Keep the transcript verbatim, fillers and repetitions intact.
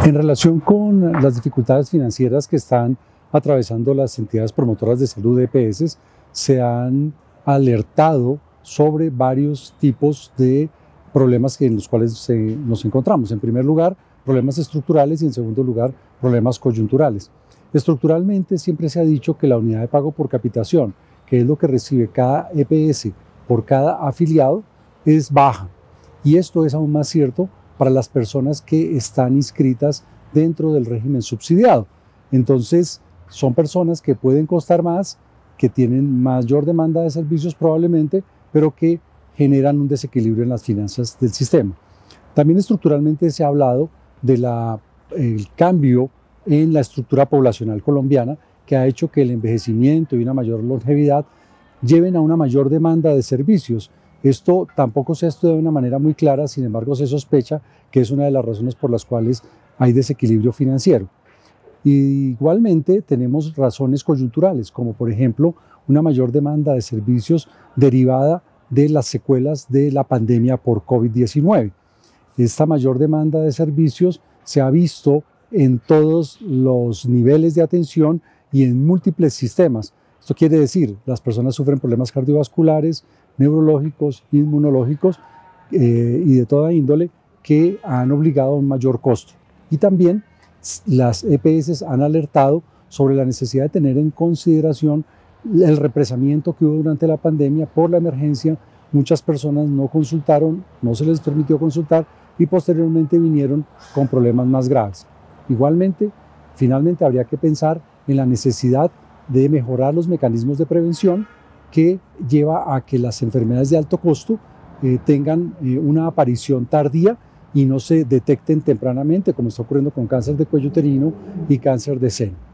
En relación con las dificultades financieras que están atravesando las entidades promotoras de salud E P S, se han alertado sobre varios tipos de problemas en los cuales se, nos encontramos. En primer lugar, problemas estructurales y en segundo lugar, problemas coyunturales. Estructuralmente siempre se ha dicho que la unidad de pago por capitación, que es lo que recibe cada E P S por cada afiliado, es baja. Y esto es aún más cierto para las personas que están inscritas dentro del régimen subsidiado. Entonces, son personas que pueden costar más, que tienen mayor demanda de servicios probablemente, pero que generan un desequilibrio en las finanzas del sistema. También estructuralmente se ha hablado del cambio en la estructura poblacional colombiana, que ha hecho que el envejecimiento y una mayor longevidad lleven a una mayor demanda de servicios. Esto tampoco se ha estudiado de una manera muy clara, sin embargo se sospecha que es una de las razones por las cuales hay desequilibrio financiero. Y igualmente tenemos razones coyunturales, como por ejemplo una mayor demanda de servicios derivada de las secuelas de la pandemia por COVID diecinueve. Esta mayor demanda de servicios se ha visto en todos los niveles de atención y en múltiples sistemas. Esto quiere decir, las personas sufren problemas cardiovasculares, neurológicos, inmunológicos eh, y de toda índole que han obligado a un mayor costo. Y también las E P S han alertado sobre la necesidad de tener en consideración el represamiento que hubo durante la pandemia por la emergencia. Muchas personas no consultaron, no se les permitió consultar y posteriormente vinieron con problemas más graves. Igualmente, finalmente habría que pensar en la necesidad de mejorar los mecanismos de prevención que lleva a que las enfermedades de alto costo eh, tengan eh, una aparición tardía y no se detecten tempranamente, como está ocurriendo con cáncer de cuello uterino y cáncer de seno.